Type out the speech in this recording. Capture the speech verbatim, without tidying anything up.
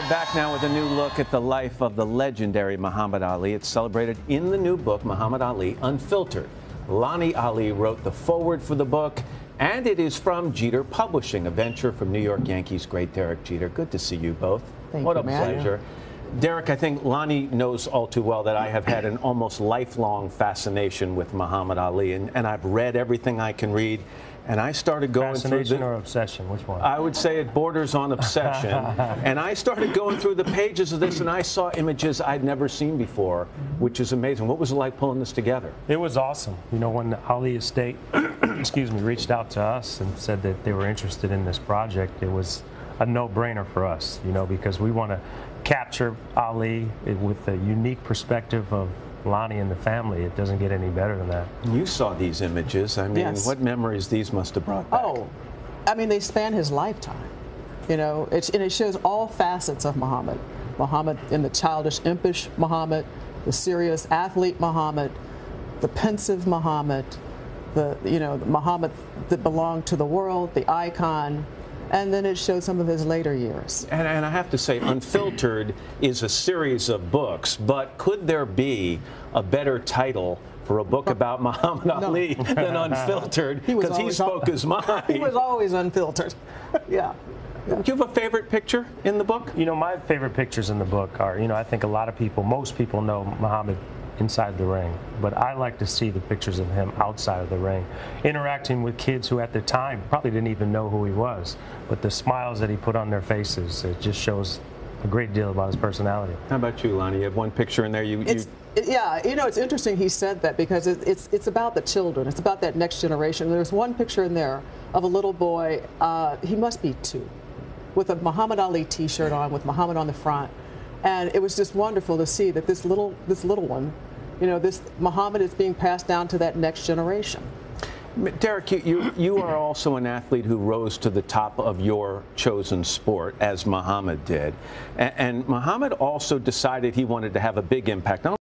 Back now with a new look at the life of the legendary Muhammad Ali. It's celebrated in the new book, Muhammad Ali Unfiltered. Lonnie Ali wrote the foreword for the book, and it is from Jeter Publishing, a venture from New York Yankees great Derek Jeter. Good to see you both. Thank what you, a Matt. pleasure. Derek, I think Lonnie knows all too well that I have had an almost lifelong fascination with Muhammad Ali, and, and I've read everything I can read. And I started going through Fascination the, or obsession? Which one? I would say it borders on obsession. And I started going through the pages of this, and I saw images I'd never seen before, which is amazing. What was it like pulling this together? It was awesome. You know, when the Ali Estate, excuse me, reached out to us and said that they were interested in this project, it was a no-brainer for us, you know, because we want to capture Ali with a unique perspective of Lonnie and the family. It doesn't get any better than that. You saw these images. I mean, Yes. what memories these must have brought back. Oh, I mean, they span his lifetime. You know, it's, and it shows all facets of Muhammad. Muhammad in the childish, impish Muhammad, the serious athlete Muhammad, the pensive Muhammad, the, you know, the Muhammad that belonged to the world, the icon. And then it shows some of his later years. And, and I have to say, Unfiltered is a series of books, but could there be a better title for a book about Muhammad No. Ali than Unfiltered? He was Because he, always spoke un- his mind. He was always unfiltered. Yeah. Do you have a favorite picture in the book? You know, my favorite pictures in the book are, you know, I think a lot of people, most people know Muhammad inside the ring, but I like to see the pictures of him outside of the ring, interacting with kids who at the time probably didn't even know who he was, but the smiles that he put on their faces, it just shows a great deal about his personality. How about you, Lonnie? You have one picture in there. You, It's, you... it- yeah, you know, it's interesting he said that because it, it's it's about the children. It's about that next generation. There's one picture in there of a little boy, uh, he must be two, with a Muhammad Ali t-shirt on with Muhammad on the front. And it was just wonderful to see that this little, this little one, you know, this Muhammad is being passed down to that next generation. Derek, you, you, you are also an athlete who rose to the top of your chosen sport, as Muhammad did. And, and Muhammad also decided he wanted to have a big impact. Not